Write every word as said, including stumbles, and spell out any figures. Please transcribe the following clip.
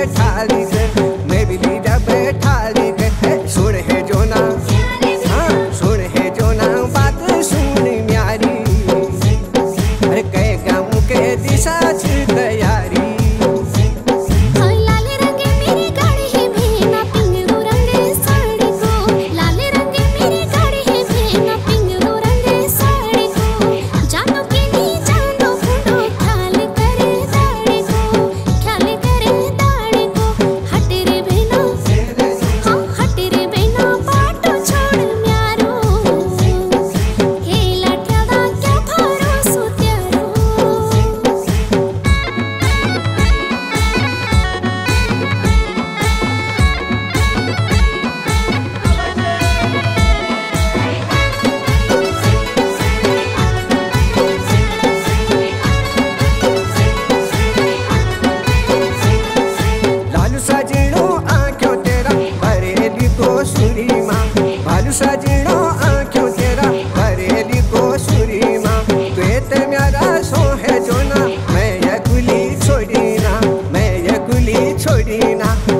बैठा ली के, मैं भी लीजा बैठा ली के। सुन है जो ना, हाँ सुन है जो ना बात सुन म्यारी, अरे कह गाँव के दिशा से तैयारी। सजनो आँखों तेरा बरेली को सुरी माँ, तो मेरा सो है जो ना, मैं ये गुली छोड़ी ना, मैं ये गुली छोड़ी ना।